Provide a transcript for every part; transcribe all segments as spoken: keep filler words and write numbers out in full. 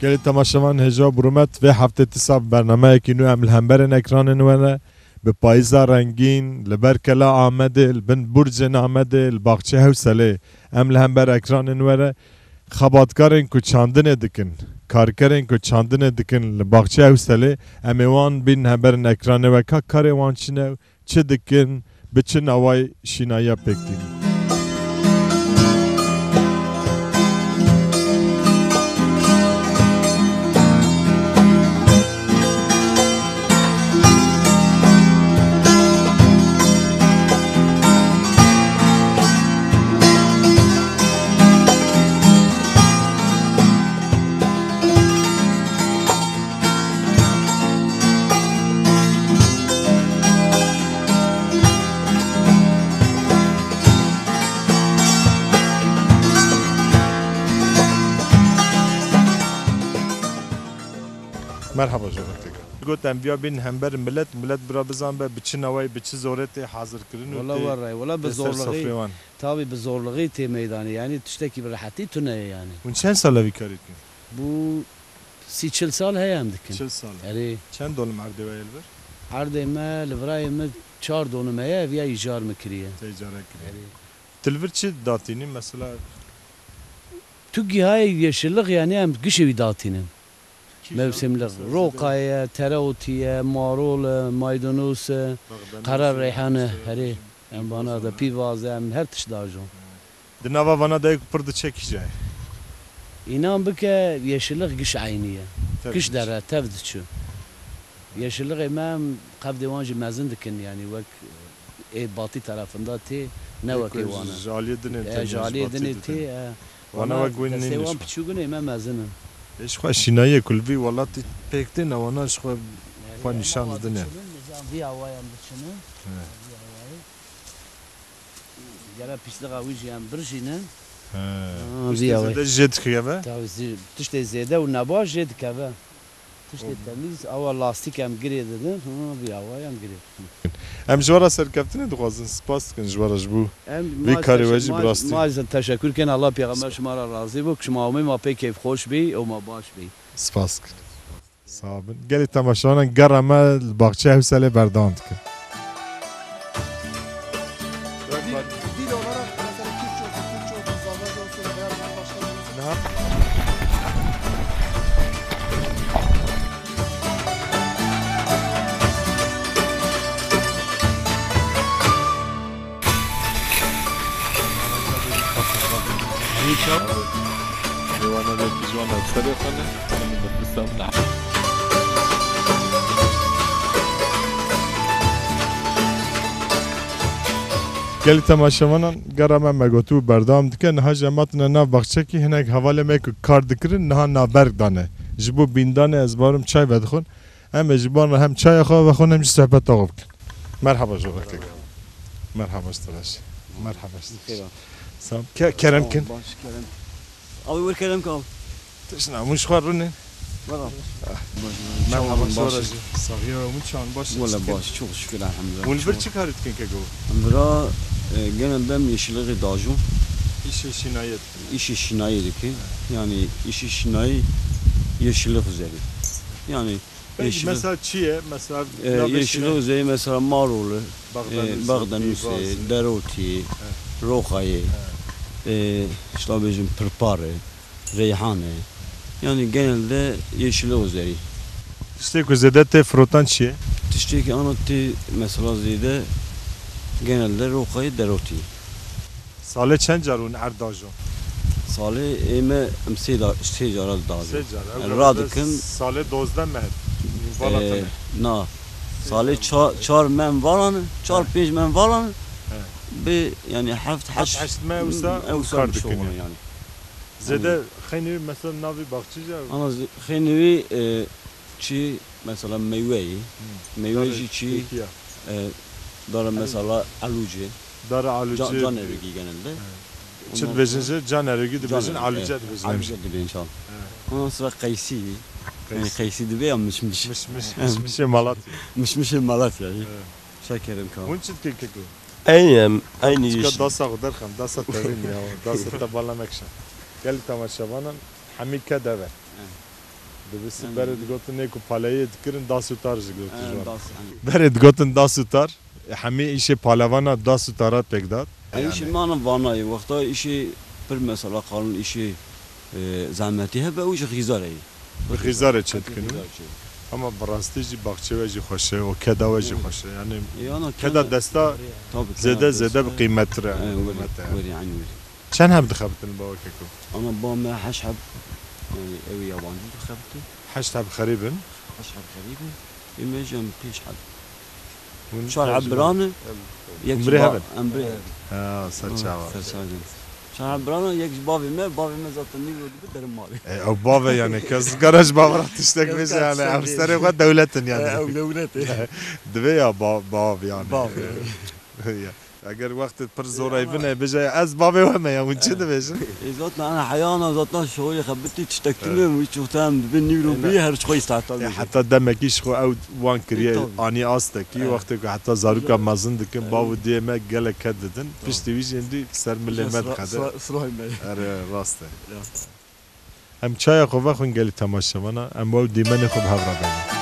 Gelin temaşavan heja burumet ve hafte tisab bername ki nu eml hemberin ekranın vene به پاییزا رنگین لبر کلا آمده بن برج نامده باغچه حوصله ام لهمبر اکران نوره خباتکارن کو چاندنه دکن کارکرن کو چاندنه دکن باغچه حوصله امیوان بین همبر اکران و کا کار وان چنه چه دکن به چه نوای شینایا پکتین مرحبا جوابتك قلت ام بیا بین همبر ملت ملت برا بزن به بچه نوای بچه زورت حاضر کردن والله ورای والله به زورلغی تابی به زورلغی تی میدانی یعنی تشتکی به راحتی تو نه یعنی اون چند ساله وی کاری کن بو سی چل سال هیم دکن چل سال اری چند دونم عرضه ویل بر عرضه ما لبرای ما چهار دونم هیا ویا ایجار میکریه ایجار کریه تلور چی داتینی مثلا تو گیهای yeşillik yani hem gişevi dağıtının. Mevsimlik. Rokaya, tereotiye, marul, maydanoz, karar reyhanı, heri. Hem bana da pivazı hem her tişt dağıcım. Dinava bana da pırdı çekeceği. İnan bike yeşillik giş ayniye. Giş dere, tevdçu. Yeşillik imam kavdivancı mezun dikin yani vek e batı tarafında ti ne vek evana. Jaliye dine. Jaliye dine ti. Vana vek win niniş. Sevan piçugun imam mezunum. ايش خو شینایی کلبی ولات پکته نواناش خو خو نشان دادنه دی آوایم بچنه دی آوای یارا پیشل قویجی هم برجینه ها دی آوای ده جد کیه تازه تشت زیاده و نباش جد کیه تشت تمیز اول لاستیک هم گرید دادن ها دی آوای هم گرید ام جوارا سرکفتنه دخوازن سپاس کن جوارا جبو وی کاری وجی براستی ما از تشکر کن الله پیغمبر شما را راضی بود شما اومی ما پی کیف خوش بی و ما باش بی سپاس کن صابن گلی تماشانا گرمه باغچه حوصله بردان کن جوانا ده جوانا بسرعة خانة أنا بتبسم نعم گلی تماشاوانان گرمه مگوتو بردام دکن نه جماعتنا نه باغچه کی هنگ حواله میک کار دکرین نه نابرگ دانه جبو بیندانه از بارم چای بدخون هم جبان هم چای خو و خون هم صحبت آقا بکن مرحبا جوابتك مرحبا استراش مرحبا سلام کرم کن abi ver kerem kal تشنا مش خارونه Merhaba. مرحبا صورة صغيرة ومشان باش Valla baş çok şükür elhamdülillah. والبر çi karit kin kego Bura genelde yeşilliği dağcım. işi şinayet İşi şinayet ki yani işi şinayet yeşillik üzeri. Yani yeşillik mesela çiye mesela yeşillik üzeri mesela marulu, Bağdanus, deroti, rokayı, işte bizim pırparı, reyhanı. Yani genelde yeşillik üzeri. İşte kuzede te frotan çiye? İşte ki anlattı mesela zede genelde rokayı deroti. Sale çend carun erdajı? Sale eme emsida şey caral dağdı. Şey caral. Radikın sale dozdan mı? Ee, na. Sale çar men varanı, çar peş men varanı. Bir yani haft haş. Haş me usa ukardık yani. Zede xeyni mesela navi bakçıca. Ana xeyni çi mesela meyveyi, meyveci çi dara mesela alucu. Dara alucu. Can erogi genelde. Çıl bezince can erogi de bezin alucu de bezin. Alucu de inşallah. Ondan sonra kaysi. Yani kaysi de beyan mış mış. Mış mış mış Malatya. Mış mış Malatya. Şekerim kan. Bunun için kekeko. Aynı aynı iş. Çıkar dasa kadar kan dasa tevin ya. Dasa tabalamak şan. Gel tamaşavanın hamika deve. Dibisi Yani- bered gotin ne ku palayı dikirin das utar jı gotin Ee, jwan. das yani. Bered gotin das utar. Hemi işi palavana das utarat pek dat. Yani işi manı vanayı vakta işi bir mesela kalın işi e, zahmeti hep o işi gizarayı. Xizar çetkin. Ama barastı jı bakçe ve jı xoşe o keda ve jı xoşe. Yani Yani keda desta tabii zede zede bir kıymetli. Öyle yani. Çen hem dixabtin bavakeko. Ama bana haşhab yani evi yabancı dikhabti. Haşt hem xaribin. haşhab garibi. İmecem piş had. شهر عبرانه یک امبری جبا هبن. امبری Ha serçava. سرساجن شهر عبرانه یک جبابی ما بابی ما zaten نیرو دی بدرم ماری E, o bave yani kız garaj bavrat iştek biz yani amsteri ve devletin yani. دولته Dve ya bav bav yani. Bav. Ya. Eğer vakti pır zor ayvine beje az bave ve me ya unçe de beje. زاتنا انا حيانا زاتنا شويه خبتي تشتكتني وشوفتها بين نيرو بي هر شوي استعطال Hatta demek ki şu ev wan kiriye Tabii. ani astaki Evet. vakti ki hatta zaruka mazın dikin bav diye me gele kededin. Pişti vi şimdi ser millemet kader. صراحه Ere rast. Hem çaya kova khun geli tamaşavana hem bav dimeni khub havra beni.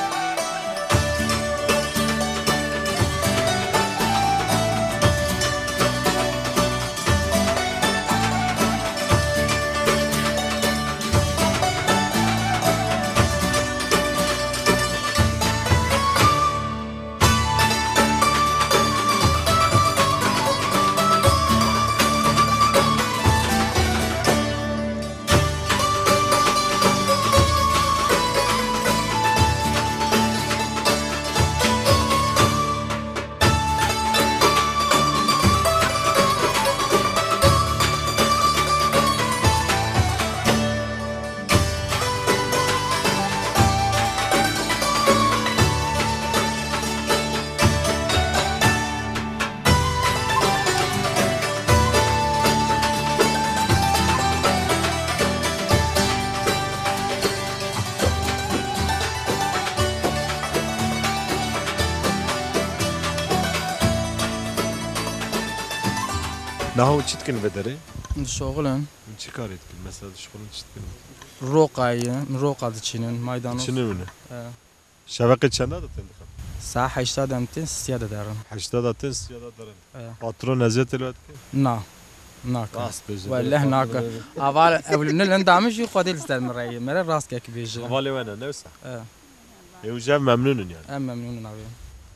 Nahu çitkin vedere. شغلن Çi kar etkin mesela şkolun çitkin. روقایه روقا دچینن مایدانو Çini mi ne? Şevake çanda da tendikam. ساعة هشتاد امتين سيادة دارن Haşta da tens ya da darın. اه. Patron eziyet elvat ki. نا ناك Rast beje. ولا هناك اول اول من اللي دامج يقدر يستل مري مرة راس كيك بيجي Havale ve ne nevsa. اه Evcev memnunun yani. ام ممنون نبي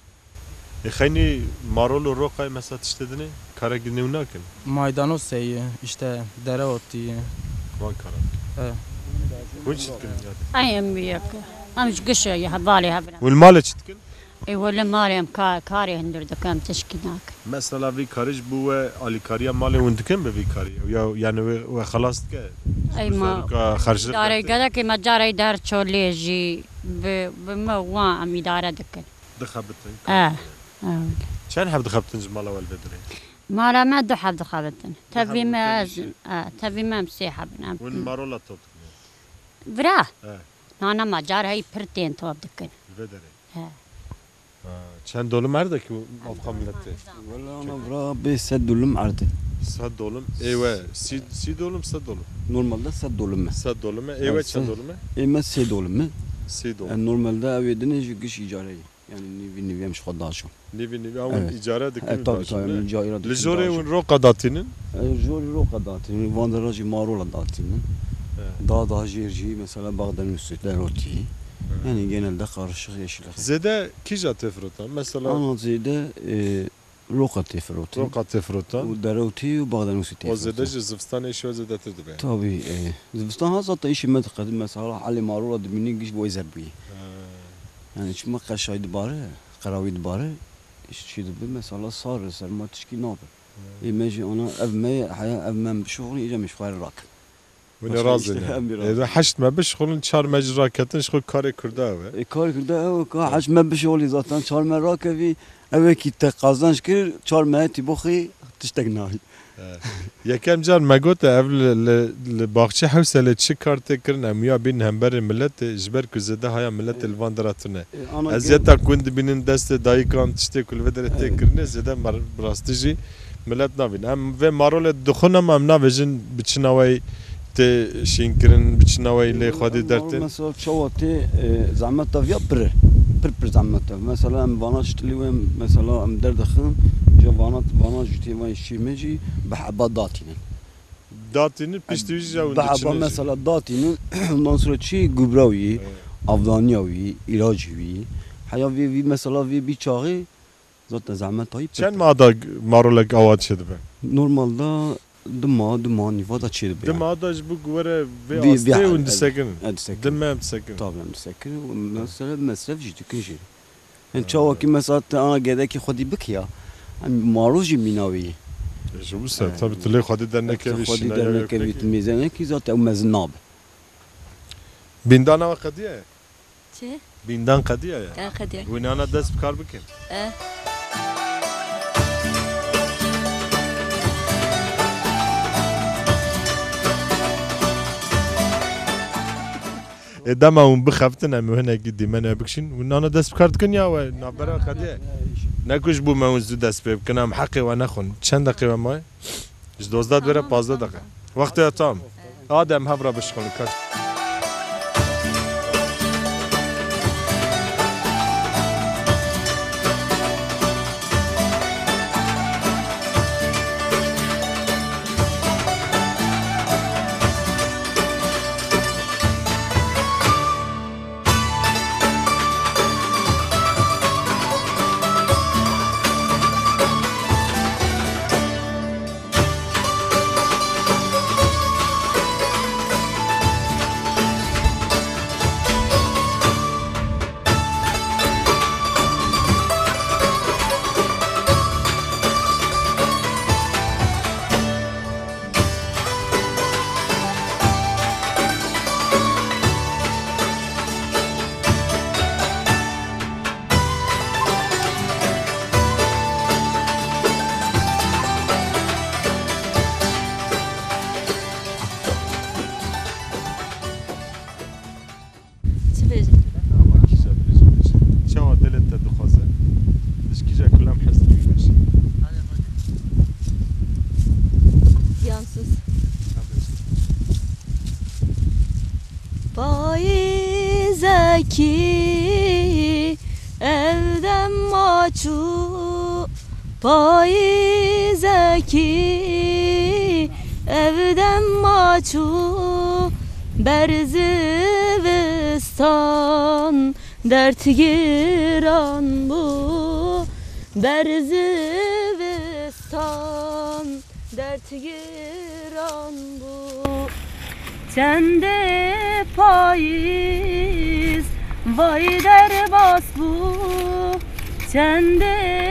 E khayni marolo roqay mesela tiştedini kara gidin nakin. مايدانو سي işte dere otu Van kara. اه Kun çitkin yani. أيام وياك أمش قشة يا هبالي هبلا Vel male çitkin. إي ولا ماريم كا كاري هندر دكام تشكيناك Mesela vi karış bu ve alikariya male undikin be vi kariya. Ya yani ve ve khalas ke. أي ما Ka kharjlık. داري قدك ما جاري دار تشوليجي بما وان أمي دارة دكن Dixabitin. آه آه. Çen hab dixabitin mala vel bedre. ما لا ما دحب دخلتن تبي ما دخلتن شي. آه تبي ما مسيحة بنام Vel marola top. برا Evet. أنا ما جار هاي برتين توب دكن Vedere. Ha. Çen dolu merde ki bu afka milleti. ولا انا برا بي سد دولم عرض Sad dolum. Eve. Si si dolum sad dolum. normalde sed dolum Sad dolum. Eve Evet, çen sad- dolum. اما سي دولم Si dolum. Yani normalde evedine jigiş icare. Yani nivi nivi yemiş koddaşım. Nivi nivi avun Evet. icare dikin. Evet tabii tabii yani icare dikin. Lijore un roqa datinin. Jori roka datinin, vandarajı marola datinin. Daha daha jirji mesela Bağdat'ın üstünde roti. Yani genelde karışık yeşillik. Zede kija tefrotan. Mesela Anadolu'da e, roka tefroti. roqa tefrotan. O deroti ve Bağdat'ın üstünde O zede ji zivstan eşi o zede tedbe. Tabii. E, Zivstan hazata işi medkadı mesela Ali marola dibini giş boy zerbi. Yani şimdi kaşaydı bari, karaviydi bari. İşte bir mesela sarı sarma tişki ne yapar? İmeci ona evme haya evmem bir şoğlu iyice fayr rak. Ve Başka razı işte ne? hem bir Eve haşt me beş xolun çar mecraketin şo kare kurda ve. E kar kırdı ev ka haç me bir şoğlu zaten çar me rak evi eve ki te kazanç kir çar me tiboxi tiştek nahi. Yekem car megot ev le bahçe hevsele çi karte kirin em ya bin hember millet jber ku zede haya millet elvan daratine. Eziyeta kund binin deste dayıkan tişte kulvedere te kirine zede mar brastici millet navin. Em ve marole dukhunam em navejin biçinavay te şinkirin biçinavayla xadi derte. Mesela çavati zahmet tavya pır. Pır pır zahmet tav. Mesela em vana ştliwem mesela em derdaxın جوانات وانا جتي ما شيمجي بحبا داتينن Datini piştivici javun بحبا içine. مثلا داتينن ondan sonra çi gübravi avdaniyavi ilacıvi hayavi vi mesela vi bir çağı zaten zahmet ayıp Çen mada marolek avat şedi be. normalde dima dima nivada çedi be Dim adaj bu güvere ve Bir- aste bir- und disekin. hadi sekin Dim hem disekin. tabii sekin mesela mesref jiti kinji en çava ki mesela ana gedeki xodi bikya maruji minavi Şu bu sefer tabi tüle xadi derneke bir خودی şina در ya نکویت میزنه کی ذات او مزناب Bindan ava kadiye ya. چه؟ Bindan kadiye ya. که خدیه Winana dest bikar bikin. اه E dema un bixeftin em hene gidi men bikşin. Winana dest bikar dikin ya ve nabera kadiye. Nekuş bu mevzu dest pê bikin em heqê ve nexun. Çend deqê ve maye? Ji dozdad vere pazda deqe. Wextê ya tam. Hadi em hevra bişxulun kaç. چه بیشتر؟ Çava delet de dixwaze. Dişkîja kulam hest dîmeş. Yansız. Payizeki evden maçu Payizeki evden maçu Berzivistan dert giran bu Berzivistan dert giran bu Sende payız vay derbas bu Sende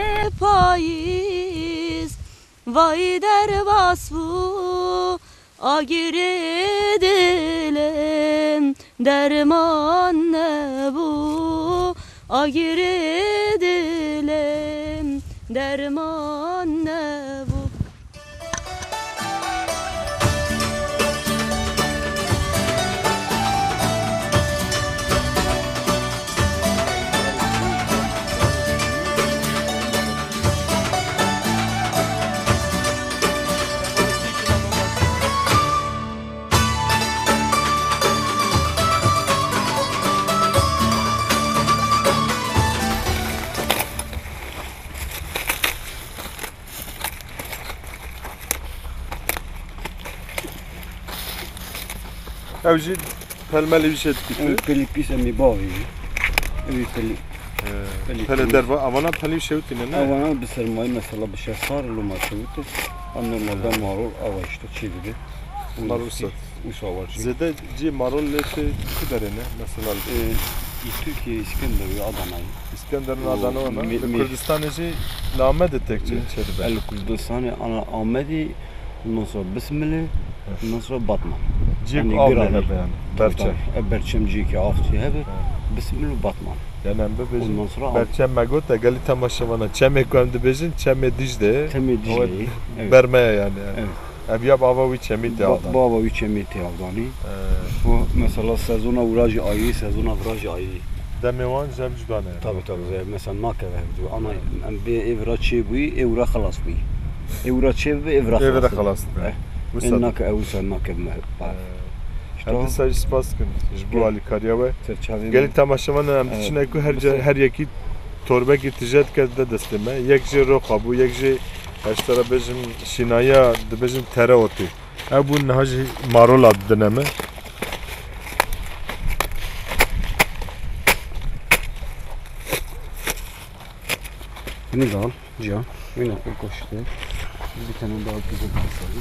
payız vay derbas bu Agir edelim derman ne bu Agir edelim derman ne bu Ev jî pelmelî bir şey dikti. Pelipi se mi bavi evi pelip Pele derva avana pelî şevtine ne? avana bir sermaye mesela bir şey sarılı maçıvıtı normalde marul ava işte çividi Marul sat. usavarcı Zede ci marol lete kuderene mesela Türkiye İskender'i Adana'yı İskender'in adana ona. Mi- mi- Kürdistan'ı ci lamed ettekçi içeri be. El Kürdistan'ı ana Ahmedi ondan sonra Bismillah ondan sonra Batman Cik Yani avle bir hebe ay- yani. Berçem. Berçemci ki aftı hebe Bismillah Batman Yani em bebejin. ondan sonra Berçem megot egali temaşavana. Çeme kuem dibejin çeme dijde. Temi O Dicle'yi evet. bermeye yani. Evet. Ev yap ava vi çemi de Ba- avdan. Baba üç emeti avdani Ee, Bu mesela sezona uğracı ayı sezona uğracı ayı Demevan jem cudane. Tabii tabii mesela nakeve ana bir evra çebuyi evra xalas buyi evra çev ve evra Evre xalas xalas. وسط ناك اوسا ناك ما هم ساج سپاس کن جبو علی کاریاوه ترچاوی گلی تماشاوان هم تشنه کو هر جا هر یکی توربه کی تجارت کرده دستمه یک جه رو قابو یک جه اشترا بجم شینایا د بجم تره اوتی ابو نهاج مارولا دنمه Beni de al Cihan. Beni al koştu. Bir tane daha güzel bir şey.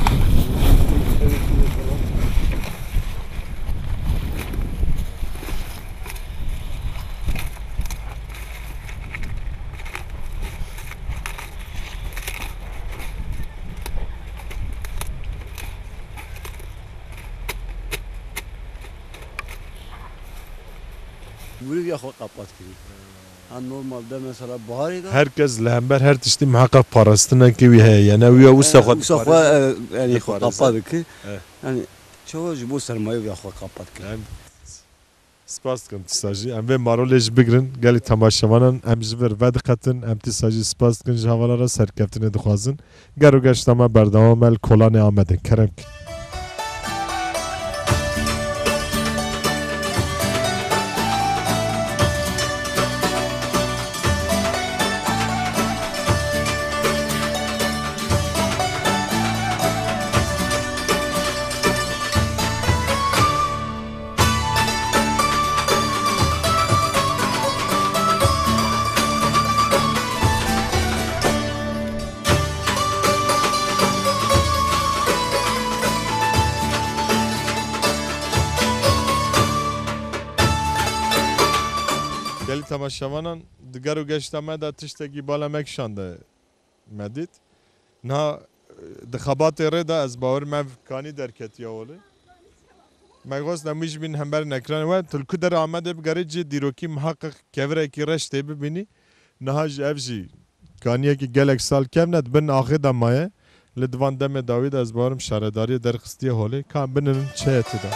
Bunu bir kapat ki. Ha normalde mesela baharı da herkes lehember her tişti muhakkak parasına ki bir he yani uya usakat Mustafa yani Parası. kapadı ki. Evet. Yani çoğu bu sermaye bir kapat ki. spas kın tisajı em ve marolej bigrin geli tamaşavanın em jver ve dikkatin em tisajı spas kın javalara serkeftine dixwazin gero geştama berdewam el kolane amedin kerem ki geli tamaşavanan digero geştama da tişteki bala mekşandı medit na dixabatê rê da ez bawer mev kanî derketiya olê megos nemîj bin hember ekranê we tulku der Amedê bigerê cî dîrokî miheqqiq kevirekî reş tê bibînî niha ji ev jî kaniyekî gelek sal kevne dibin axê de maye li divan demê dawî de ez bawerim şaredariyê derxistiye holê kan binin çeyetê de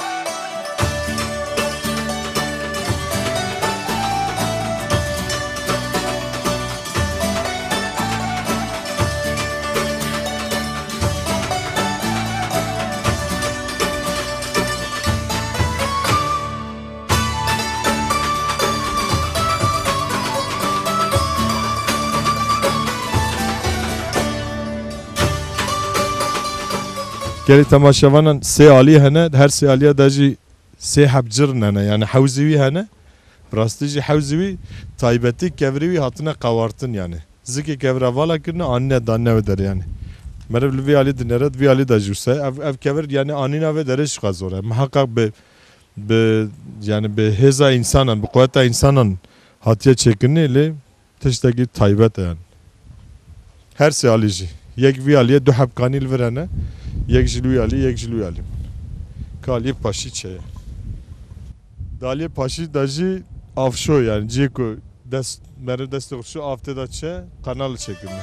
geli temaşavanan sê alî hene her sê alîya de jî sê hebcirin hene yani hewzî wî hene rastî jî hewzî wî taybetî kevirî wî hatine qewartin yani zikê kevira vala kirine anîne danîne ve derê yani meriv li vê alî dinêre vê alî de jî wisa ev ev kevir yani anîna ve derê jî qe zor e miheqqiq bi bi yani bi hêza însanan bi quweta însanan hatiye çêkirinê lê tiştekî taybet e yani her sê alî jî yek vî alîye du hebkanî li vir hene yek ji wî alî yek ji wî alî kalî paşî çeye dalî paşî de jî avşo yani cî ku dest meriv destê xwe avtê da çe qenal çêkirine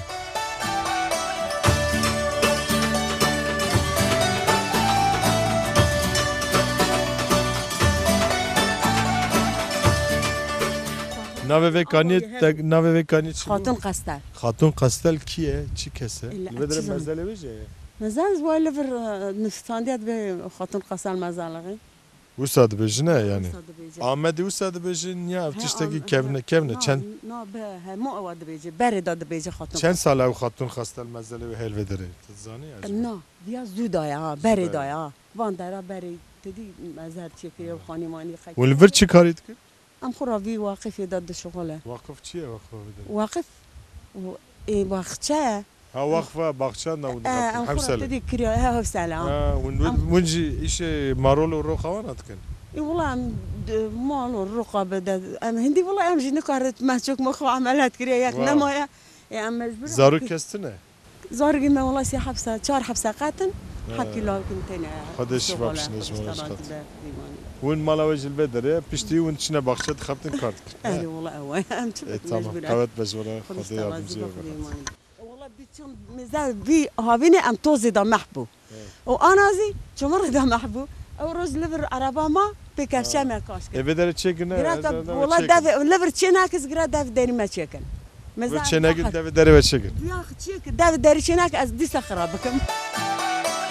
navê vê kaniyê navê vê kaniyê çi خاتون قستر Xatun Kastel ki ye çi kese İlla ve dere çizim. mezele veje مازال زوال لفر نستانديات به خاتون قسال مازالغي Usad bejine yani Ahmet Usad bejin ya tişteki kevne kevne çen نا به مو اواد بيجي برد داد بيجي خاتون çen sala ev Xatun Kastel mezele ve helvedere tzani ya نا بیا زودا یا بری دا یا وان درا بری تدی مزار چیکری و خانمانی خی Ulver çi karit ki ام خرافی واقف داد شغله Vakıf çiye vakıf vedere واقف و اي وقتها Ha vakfa bakçan da ام خرافي hemsele تدي كريا ها هفسلا Ha unji işe marolo rokavan atken اي والله ام مالو الرقابه ام هندي والله ام جيني كارت ما تشوك مخو عملات كريا ياك واو. نما يا ام مجبور Zarı kestine زارقي ما والله سي حبسه شهر حبسه قاتن حكي له كنت انا خدش بخش نجمه Un mala ve jilbe dere pişti un içine bakça tıkaptın kart اهلي والله هو ام E tamam evet bejvara hadi yardımcı yok والله بيتشون مازال بي هافيني ام توزي دا محبو وانا زي شمر دا محبو او روز ليفر عربا ما بكافشا ما كاشك Eve dere çekine والله دافي ليفر تشيناكس غرا دافي داري ما تشيكن Ve çene git deve dere ve çekin يا اخي تشيك دافي داري تشيناك از دي صخره بكم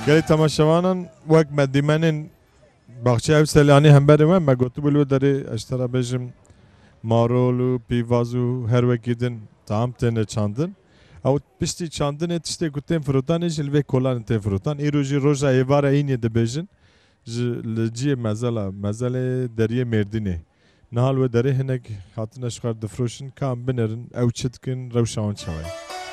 گلی تماشاوانان وقت مدیمنین باغچه او سلیانی هم بره من مگوتو بلو داره اشترا بجم مارول و پیواز و هر وکیدن تام تنه چاندن او پشتی چاندن تشتی گوتن فروتان جلوه کلان تن فروتان ای روزی روزا ایواره اینی ده بجن لجی مزلا مزل دریه مردینه نهال و دره هنگ خاطر نشکار دفروشن کام بنرن او چتکن روشان شوی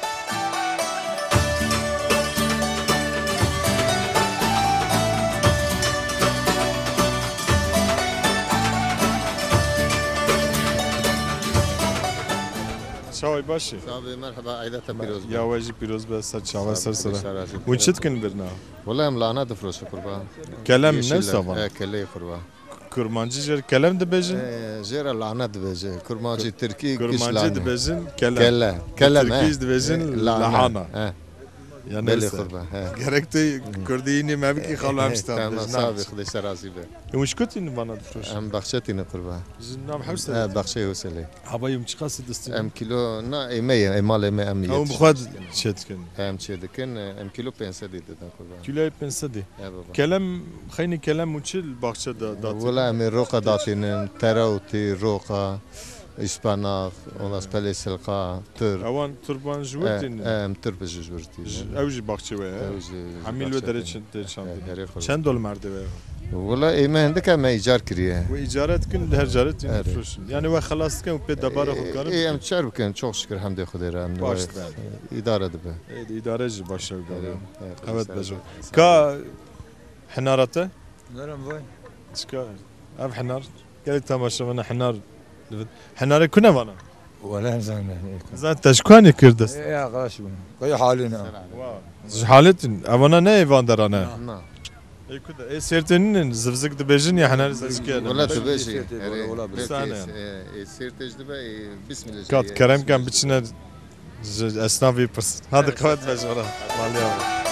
شاوی باشی صاحبي مرحبا عيدتها بيروز يا واجي بيروز بس شاوي سر سر سر وين شتكن برنا والله ملانا دفروش قربان كلام نفسه اه كلي قربان كرمانجي جر كلام دبجن جير لانا دبجن كرمانجي تركي كرمانجي دبجن كلام كلا كلام تركيز دبجن لحانا يعني بلي قربان جركتي كرديني ما بكي خلو همستان تمام صافي خديش راسي به وش كنت بانا دفروش ام بخشتي قربان نعم حوسه بخشي وسلي حبايب مشقاس دستين ام كيلو نا مية مال مية ام او بخواد شتكن ام شتكن ام كيلو بنسة دي قربان كيلو بنسة دي كلام خيني كلام وشل باخشة داتي ولا من روقة داتين تراوتي روقة İspanak, ona speli silqa, tır. Avan turban jurtin. Em tır bez jurtin. Evji bakçı ve. Hamil ve dereçin dereçan. Çend dol merde ve. Valla ime hende ka me icar kiriye. Ve icaret gün her jaret yufruşun. Yani ve xalas kan pe dabara xud kanım. Em çar bikin çok şükür hamde xudera. Baş. İdare de be. İdareci başa galiba. Evet bejo. Ka حنارته؟ نرم وای. چیکار؟ اب حنار. گلی تماشا من حنار. حناره کنه وانا. ولا زمان. زاد تشکانی کردست. یا قاش بون. قای حالنا. ز حالتن. اوانا نه ایوان درانه. نه. ای کده. ای سرتنین زفزک دبیجن یا حنار زشکه. ولا تبیجی. ولا بسانه. سرتج دبی بسم الله. کات کرم کم بچنه اسنافی پرس. هذا قوت بجورا. مالیا.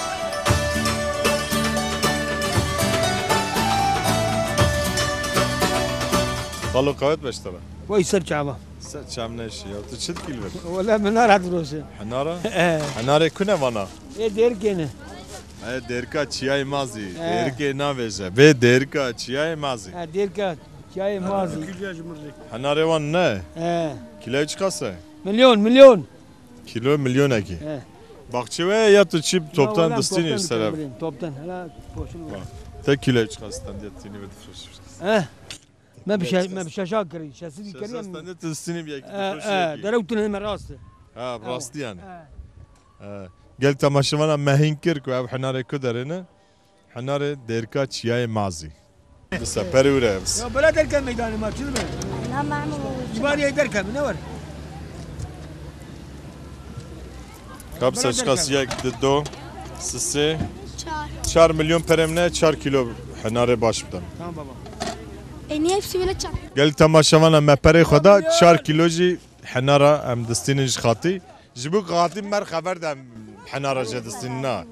خالو قوت بشترا. وای سر چابا. سر چام نشی. یا تو چند کیلو؟ ولا منار هدروسه. حناره؟ حناره کنه وانا. ای دیر کنه. ای درکا چیای مازی. درکه نویزه. به درکا چیای مازی. درکا چیای مازی. حناره وان نه. کیلو چقدره؟ میلیون میلیون. کیلو میلیون اکی. باقچه و یا تو چی توپتان دستینی سراب. توپتان. هلا پوشل. تا کیلو چقدرستان دیتینی بده فروش. اه. ما بش ما بش شاكري شاسيدي كريم استنى تستني بيك اه دروتنا من راسه اه براستي يعني اه قلت تماشوانا ماهين كيركو اب حناري كدرنا حناري ديركا تشياي مازي بس بريورا بس يا بلا دركا ميدان ما تشلم لا معمول جباري دركا منور كابس اشخاص يك دو سسي چهار مليون برمنه چهار كيلو حناري باش بدم تمام بابا اینی هفتی ولی چند؟ قال تماشاوانا ما بري خدا چهار كيلو جي حنارة ام دستينج خاطي جبوك خاطي مر خبر دم حنارة جا دستيننا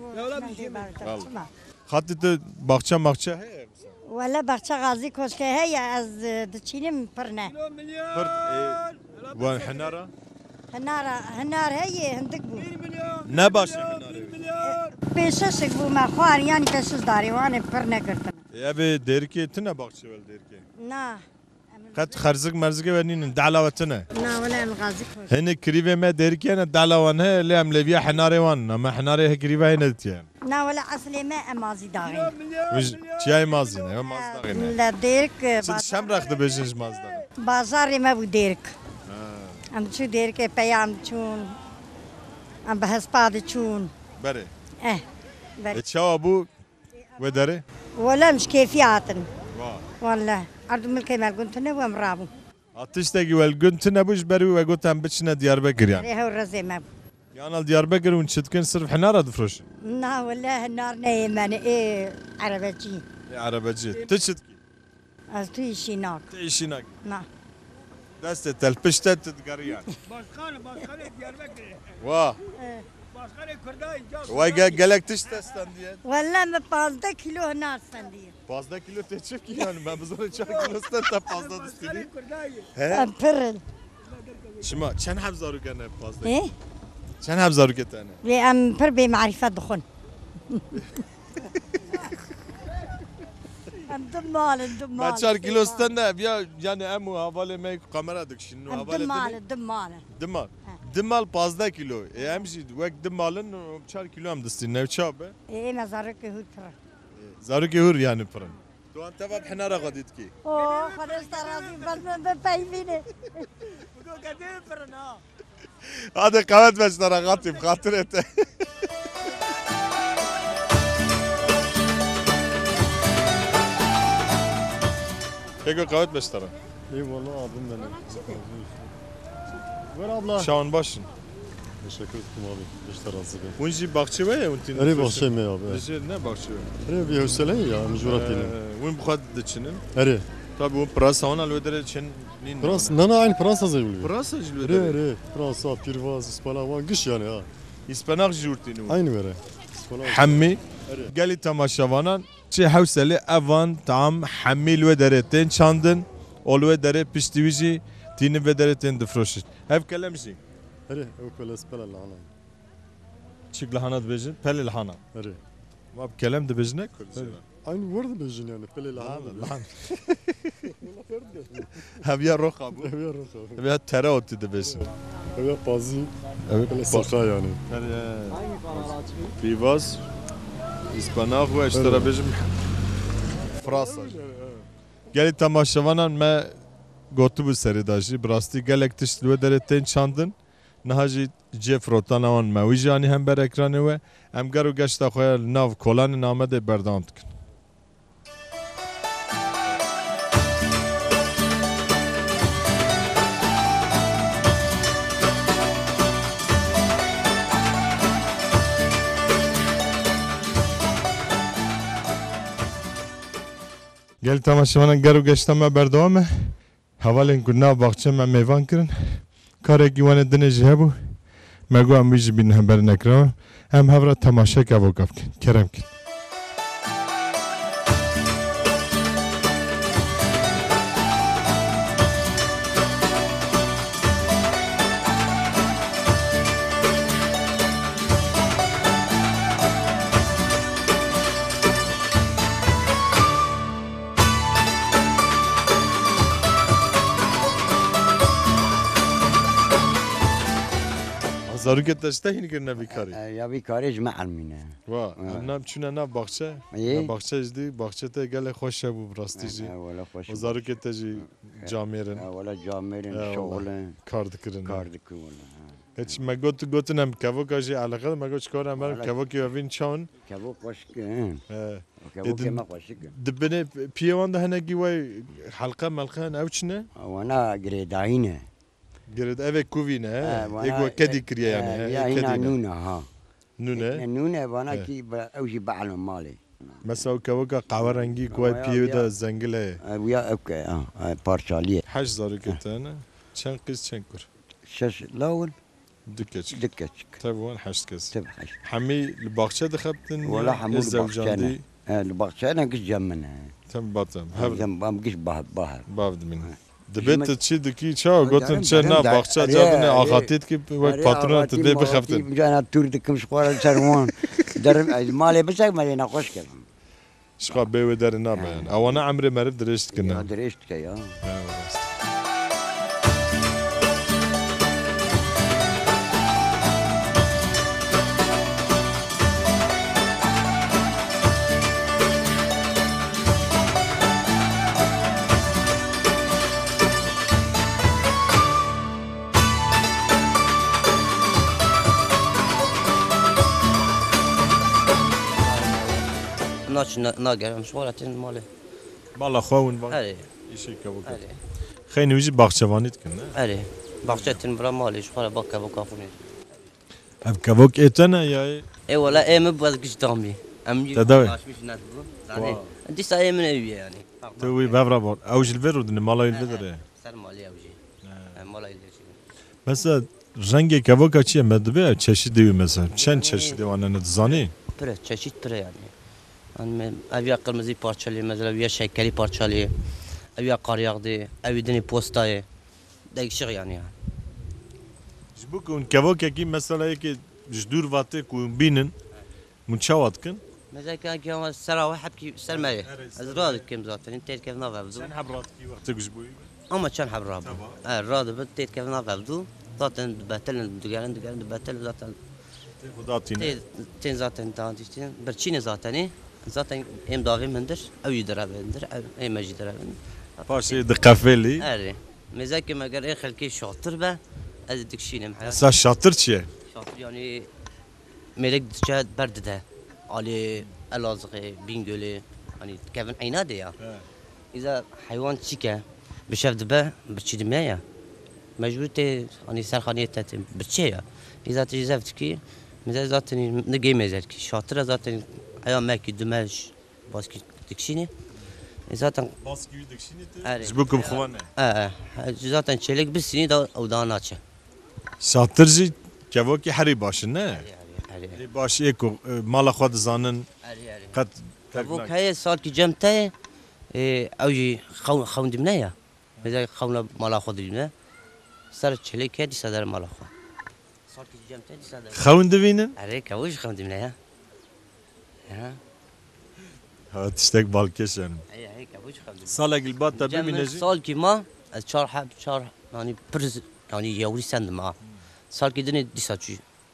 خاطي تو باغچه ماغچه هي ولا بخش غازی کشکه هی از دچینم پرنه فرد وان حنارة هنارا هنار هی هندک بو نباشه حنارة پیشش بو ما خوار یعنی پیشش داری وانه پرنه کردن يا بي ديركي تنا باغچه ول ديركي نه قد خرزق مرزقه ونين دعلاوتنا نه ولا غازی کش هن كريفه ما ديركي انا دعلاوانها اللي ام لبيا حناري وان ما حناري كريفه هنا يعني نه ولا اصلی ما امازی داغی مش چای مازي نه ماز داغينه لا دیرک چه شم رخت بجنج ماز داغ بازار ما بو دیرک ام چو دیرک پیام چون ام بحث پاد چون بره اه بره تشاو ابو ودره ولا مش كيفياتن والله عرض ملكي مال قلت انا وامرابو Atıştaki vel güntüne buş beri ve gotan biçine Diyarbakır yani. ريها والرزي ما Yani Diyarbakır ونشتكن صرف حنارة تفرش. نا ولا النار نايمان ايه عربتي. يا عربتي تشتكي. أزتي شي نار. تعيشي ناك. نا. دست تلبشت تتقري يعني. باشخانه باشخانه دياربكر واه. باشخانه كرداي واي قالك تشتستن diye. والله ما fazla kilo نار سندي. Fazla kilo teçif ki yani ben bizden çar kilosten de fazla distini. He? أمبرل. شما چند حب زارو کنه fazla؟ إيه؟ چند حب زارو کتنه؟ وأمبر بمعرفة دخون. Em dim malin, dim malin. Ben çar kilostan da ya yani emu havale me kamera dikşin Em havale dim dini. malin, dim malin. Dimal. Dimal fazla kilo. E hem şey vek dimalın çar kilo hem distin ne çabe. E mezarı ki hut pıra. Zarı ki hur yani pırın. Tu anta bab hinara gadit ki. Oh, خلاص ترازي بس ما بفهميني. بقول قديم فرنا. Hadi kavet beşlere katayım katır ete. Keko kavet beşlere. Eyvallah abim benim. Ver abla. Şahan başın. Teşekkür ederim abi. İşte razı ben. Bunji bahçe var ya untin. Eri bahçe mi abi? Eri ne bahçe var? Eri bir hüsele ya mecburatıyla. Bunun bu kadar da çinin. Eri. Tabi bu pırasa ona alvedere çin. Pras, nana aynı Fransa zevli. Pırasa Eri jilvedere. eri. Fransa, Pirvaz, İspanya var. Gış yani ha. İspanak jurtini. Aynı vere. İspanya. Hammi. Geli tamaşavanan. Çi hevseli evan tam hammi lvederetin çandın. O lvedere piştivici. Tini vederetin difroşit. Hev kelemji. Eri. Ev peles pelel lana. Çık lahana dibejin. Peli lahana. Eri. Mab kelem dibejine kurdu. Aynı vardı bejin yani. Pelel lana. Lahana. Hev ya roka bu. Ev ya roka. Hev ya tereotu dibejin. Ev ya pazı. Evet. Pelel saka yani. Pivaz. İspanak ve işte bejim. Fransa. Geli tamaşavanan me gotu bu seridaji. Brasti gelek tiştli deretten çandın. Nahajı Jeffrotan avan mevijani hem ber ekranı ve em garu geçta koyar nav kolanı namede berdam tıkın. Gel tamaşavana garu geçta me berdam Havalên ku nav baxçe me mêvan kirin karekî wan ê dinê jî hebû me got em wî jî bînin hemberî nekirawe em hevra temaşek evokav bikin kerem kin. Zarıket işte hin kirne bikari. Ya bikari jme almine. Va, nam çuna nav baxçe. Baxçe jdi, baxçe te gele xoş bu brastî jî. O zarıket te jî camerin. Wala camerin şoğlen. Kar dikirin. Kar dikirin. Hiç me got gotunam kevoka jî alaqal me got çikar em kevoki evin çan. Kevok hoş ki. Kevok ma hoş ki. Dibine piyavan da hene giway halqa malqan ev çine. Wana gredayine. Gired eve kuvine. Ego kedi kriye yani. Ya hina nuna ha. Nune. Nune bana ki evji ba'al mali. Mesela kevoka kahve rengi kuay piyo da zengile. Ya okey ha parçaliye. Haç zarıketane. Çen kız çen kur. Şaş lawun. Dikeç. Dikeç. Tabii wan haç kız. Tabii haç. Hami bahçe dixebtin. Wala hamur bahçe. البقشة أنا قش جمنا. تم بطم. هم هم قش باه باه. بافد منه. دبيت تشي دكي شاو قلت نشنا بقشة جابني أخاتيت كي وقت باترون تدبي بخفتن. جانا تور دكم شقارا سروان. درم مالي بس مالي ناقش كلام. شقا بيو درنا بيان. أو أنا عمري ما رد درشت كنا. درشت كيا. ناش ناقر مشوارات ماله مالا خواون با أري إيشي كابو خير نوجي باخشوانيت كنا أري باخشتن برا مالي شوارا باكا بوكافوني هب كابوك إتنا يا إيه ولا إيه مبغى قش دامي أمي تداوي مش نادبو يعني أنت سايم من أبي يعني توي بافرا بور أوج الفيرو دن مالا الفيدر سر مالي أوجي مالا يلشي مثلا رنگ كابوكا چیه مدبه چشیدی مثلا چند چشیدی وانه نتزانی پره چشید پره yani yani evya kırmızı parçalı mesela evya şekeri parçalı evya kar yağdı evdini postayı değişik yani yani bu kun كابوكا ki mesela ki jdur vate ku binin munçavat kin مثلا كان كان سراوة حبكي سلمية أزراد كم زاتني أنت كيف نافذ Sen hebratki vakti güzbüyü. أما كان حب راب آه راد بنت كيف نافذ زاتن بتلن دجالن دجالن بتلن زاتن Hudatine. تين زاتن تانتين برشين زاتني زاتن إم دافي مندر أو يدرب مندر أو أي مجد درب Paşa dikafeli. أري مثلا كما قال إيه خلكي شاطر به از دكشين محل Sen şatır çiye. شاطر يعني ملك دشاد برد ده على الازقه بينجولي يعني كيفن عناده يا اذا حيوان تشيكا بشفت به بتشد مايا مجبورتي يعني سرخانيه تات بتشيا اذا تجزفتكي مثلا ذاتني نجي مزلكي شاطره ذاتني ايام ماكي دمج باسكي دكشيني اذا تن Baskı dikşini. Zbukum xwane. اه ذاتن çelik bir sini da o da naçı Şatırcı kevaki heri başın ne? باش ايكو مالا خود زانن قد بوك هاي صار كي جمتة اوجي خون خون دمنايا اذا خونا مالا خود دمنا صار تشلي كدي صدر مالا خو صار كي جمتة دي صدر خون دبينن عليك اوج خون دمنايا ها ها تشتاق بالكش يعني اي هيك اوج خون دمنايا صالك البات تبي من نجي صار كي ما شهر حب شهر يعني برز يعني يوري سند ما صار كي دني دي ساتشي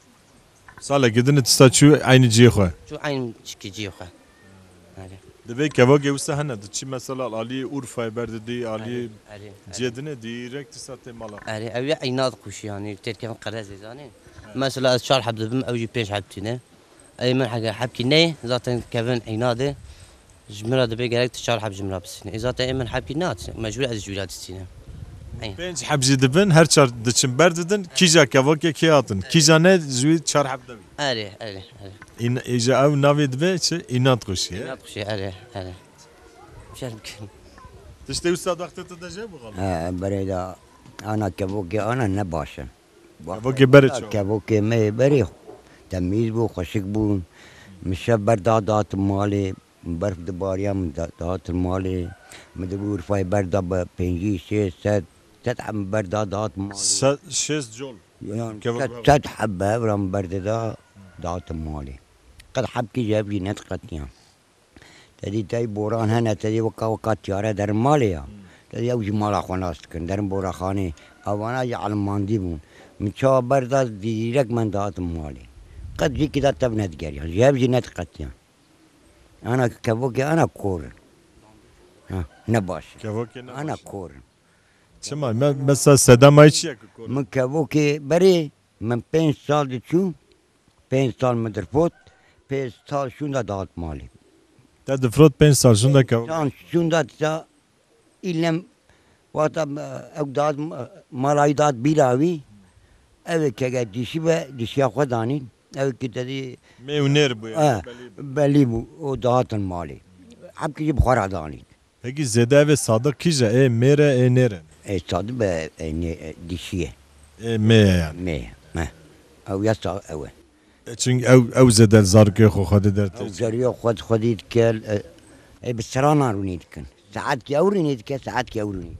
صالح قدرنا تستاتشو عين جيخه شو عين شكي جيخه هذا دبي كواجي وسهنا دتشي مثلا علي اورفا برددي علي جدنا ديركت تستاتي مالا اري ابي عينات قوش يعني كثير كم قراز زاني مثلا شهر حب دبم اوجي بيش حبتينا اي من حاجه حبكي ني ذات كيفن عيناده جمره دبي قالك تشار حب جمره بس اذا تا من حبكي نات مجبور از جولات سينا بنج حبجي دبن هر چار دچن برددن کیجا کواکه کیاتن کیجا نه زوی چار حب دبی اري اري اري این ایجا او ناوی دبه چه اینات خوشیه اینات خوشیه اري اري مش ممكن تشتي استاد وقت تدجه بغلط اه بريدا انا كبوكي انا نباشا كبوكي برد كبوكي ما بريخ تميز بو خشك بو مش بردادات مالي برف دباريا من دات مالي مدبور فاي بردا بنجي شيء ست تتعب بردادات مالي شيز جول يعني تتحب برام بردادا دات مالي قد حبكي جابي نتقتيا تدي تاي بوران هنا تدي وكا وكا تيارة در ماليا تدي اوجي مالا خناستكن در بورا خاني اوانا يعلم ماندي بون مشا بردا ديرك من دات مالي قد جي كده تبنت جريا جابي نتقتيا انا كبوكي انا كورن ها نباش كبوكي انا كورن شما مثلا صدامای چیه کورن من كبوكي بري من پنج سال شو پنج سال مدرفوت پنج سال شوندا دات مالي تا دفروت پنج سال شوندا کبوكي شان شوندا تا إلهم واتا اقداد مالاي دات بيلاوي اوه كا ديشي با ديشي خدانين اوه كتدي ميونير بو اه بلي بو او دات مالي حبكي بخار دانين هيك زيدا و صادق كيجا اي ميرا اي نيرا اي صادق با ديشيه اي مي يعني مي ما او يسا اوه چون او او زيدا زاركي خو خد درت او زاريو خد خديت كال اي بسرانا رونيت كن ساعات كي اورينيت كا ساعات كي اورينيت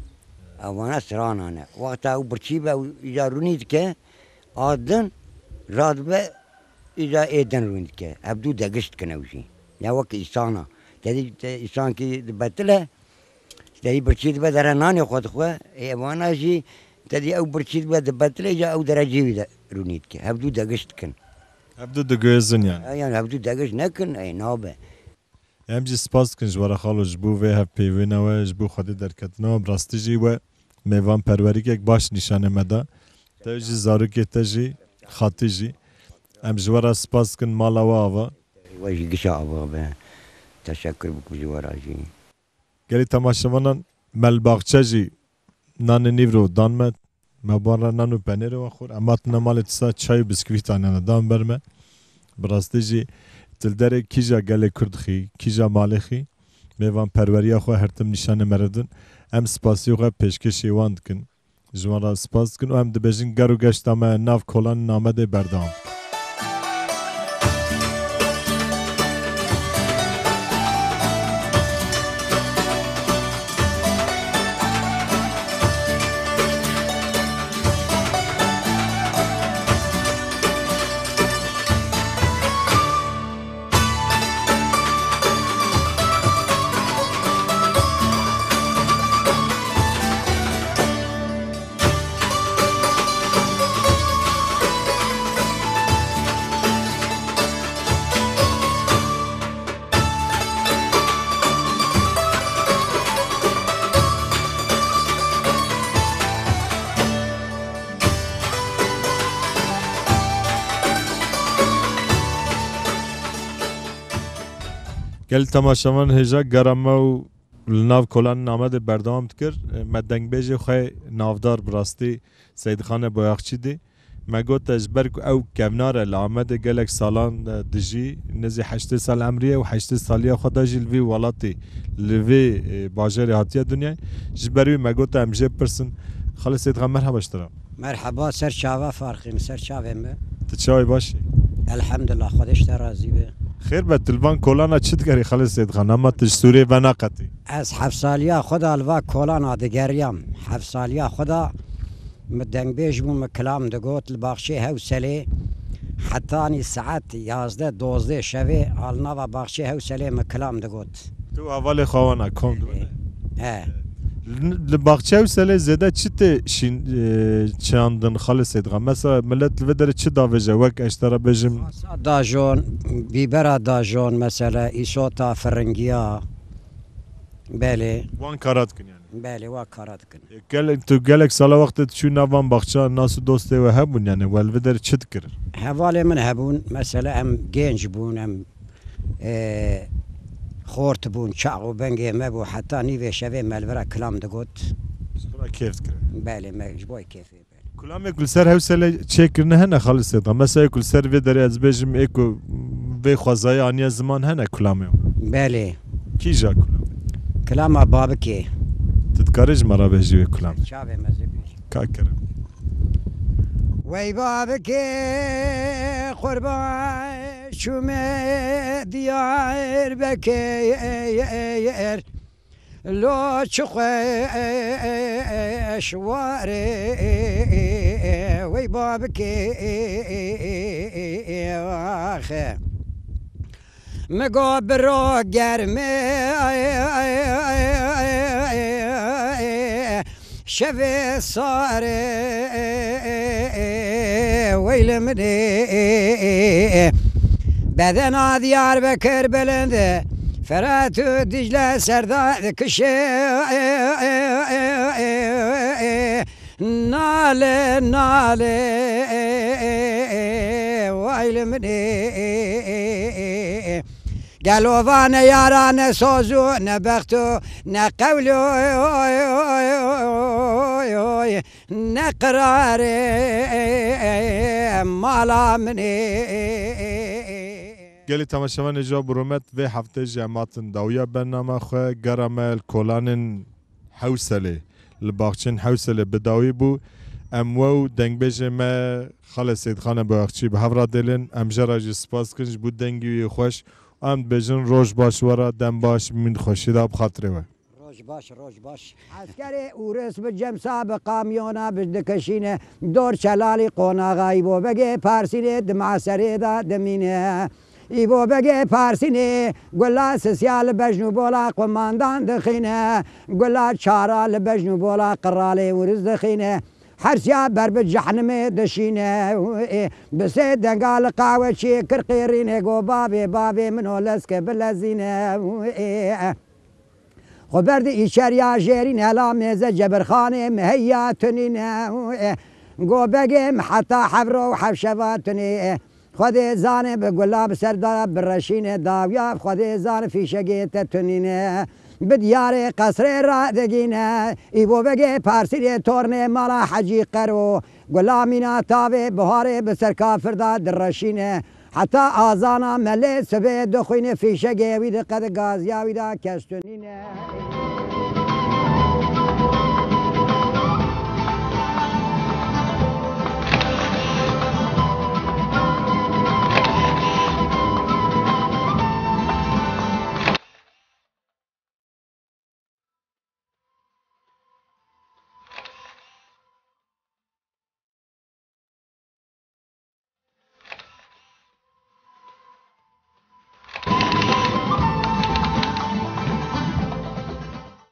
او انا سرانا انا وقتها او برشيبه اذا رونيت كا ادن رادبه اذا ايدن رونيت كا ابدو دقشت كنوشي يا وك انسانا تدي انسان كي بتله تدي برشيد بدر ناني خد خو اي وانا جي تدي او برشيد بدر بتله جا او درجي رونيت كا ابدو دقشت كن ابدو دقيزن يعني يعني ابدو دقش نكن اي نابه ام جي سپاس کن جوارا خالو جبو و هف پیوینا و جبو خودی درکتنا براستی جی و میوان پروری که باش نشانه مدا تا جی زارو که تا جی خاطی جی ام جوارا سپاس کن مالا و آوا و جی گشا آوا به تشکر بکو جوارا جی گلی تماشوانان مل باغچه جی نان نیورو دانمت مبارا نانو پنیر و خور امات نمال تسا چای بسکویت آنانا دان برمه براستی جی تلدر کیجا گله کردخی کیجا مالخی میوان پروریه خو هرتم نشانه مردن ام سپاسی خو پیشکشی واند کن جوارا سپاس کن و هم دبجین گرو گشتامه ناف کلان نامده بردام گل تماشاوان هجا گرمه و لناو کلان نامه ده بردام کر مدنگ بیجی خواه نافدار براستی سید خان بایاخچی دی مگوت اجبر او کمناره لعمد گلک سالان دجی نزی هشت سال عمریه و هشت سالیه خدا جی لوی ولاتی لوی باجر هاتیه دنیا جبروی مگوت امجه پرسن خاله سید خان مرحبا اشترا مرحبا سر شاوه فرقیم سر شاوه مه تچاوی باشی الحمدلله خودش ترازی به خیر به تلوان کولانا چت کری خاله سید خان اما تش سوره و ناقتی از هفت سالیا خدا الوا کولانا دگریم هفت سالیا خدا مدنگ بیش بوم کلام دگوت الباخشی حوصله حتانی ساعت یازده دوزده شوه آلنا و باخشی حوصله مکلام دگوت تو اول خوانا کم دو اه لباخچه حوصله زده چت شین چاندن خاله سید خان مثلا ملت لودر چه داوجه وک اشترا بجم داجون بیبرا داجون مثلا ایسوتا فرنگیا بله وان کارات کن یعنی بله وا کارات کن گل تو گلک سال وقت چون نوان باخچه ناس دوسته و هبون یعنی ولودر چت کر حواله من هبون مثلا ام گنج بون ام خورت بون چاقو بنگه مبو حتی نیوه شوه ملورا کلام دگوت شکرا کیف کر بله مجبوی کیفه کلام کل سر حوصله چک نه نه خالص ده مثلا کل سر و در از بجم اکو و خوازای آنیا زمان هنه کلامه بله کی جا کلام کلام بابکه تتکارج مرا بهجی کلام شابه مذهبی کا کرم وی بابکه قربان شومه دیار بکیر لو چخوش واره وی بابکه آخه مگو برو گرمه شوه ساره ویل منه بدن دیار بکر بلنده فرات دجله سرداد کشه ناله ناله ویل منه گلوان یاران سوزو نبختو نقولو نقرار مالا منی گلی تماشاوان جا برومت و هفته جماعتن داویا برنامه خواه گرامل کولانن حوصله لباخچن حوصله بداوی بو اموو دنگ بیجه ما خاله سید خانه باخچی به هفرا دلن ام جراجی سپاس کنج بود دنگی خوش ام بیجن روش باش ورا دم باش من خوشی دا بخاطره و روش باش روش باش عسکری اورس بجم ساب قامیونا بجدکشینه دور چلالی قونا غایبو بگه پارسینه دمعسره دا دمینه ایبو بگه پارسینه گلا سسیال بجنو بولا قماندان دخینه گلا چارال بجنو بولا قرالی ورز دخینه حرسيا برب جحنم دشينه بس دنقال قاوة شي كرقيرينه قو بابي بابي منو لسك بلزينه خبرد إيشاريا جيرين هلا ميزة جبر خانه مهيا تنينه قو بقيم حتى حبرو حبشباتني خذي زانه بقلاب سردار برشينه داويا خذي زانه في شقيته تنينه بدیار قصر را دگینه ایبو بگه پارسیری تورنه مالا حجی قرو گلامینا تاوه بهاره بسر کافر دا درشینه حتی آزانا ملی سبه دخوینه فیشه گیوی دا قد گازیاوی دا کستونینه